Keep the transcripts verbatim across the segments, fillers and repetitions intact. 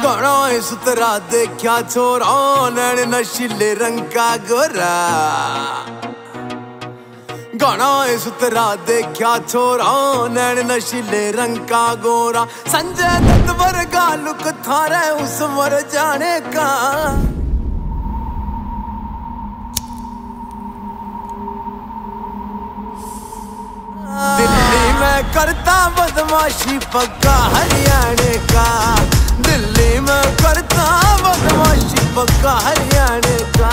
गाना इस तरह देखा छोरा नैन नशीले रंग का गोरा। गाना इस तरह देखा छोरा नैन नशीले रंग का गोरा। संजय दत्त वर्गा लुक थारे उस मर जाने का। दिल्ली में करता बदमाशी पक्का हरियाणा का। दिल्ली में करता बदमाशी पक्का हरियाणा का।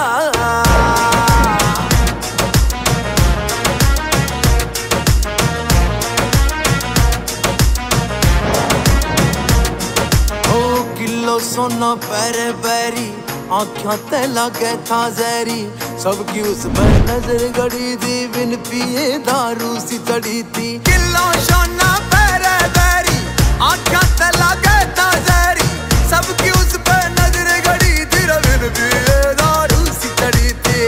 ओ किलो सोना पैरे बैरी आँखों ते लगे था जहरी। सबकी उस पर नजर गड़ी थी बिन पिए दारू सी चढ़ी थी। किलो सोना पैरे बैरी आँखों ते लगे था जहरी। सबकी उस पर नजर गड़ी थी बिन पिए दारू सी चढ़ी थी।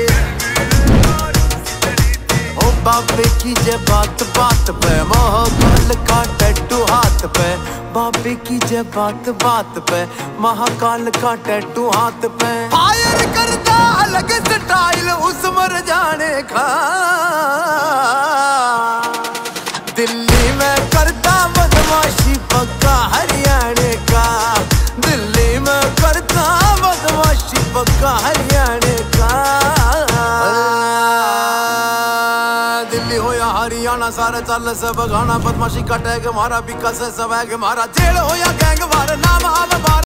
ओ बाबे की जे बात बात पे महाकाल का टैटू हाथ पे। बाबे की जे बात बात पे महाकाल का टैटू हाथ पे। फायर करता अलग स्टाइल उस मर जाने का। दिल्ली में करता बदमाशी पक्का हरियाणा का। दिल्ली में करता बदमाशी पक्का हरियाणा का। दिल्ली हो या हरियाणा सारे चल से बगाना। बदमाशी का टैग मारा विकास है स्वैग मारा। जेल हो या गैंग वार नाम आव बार।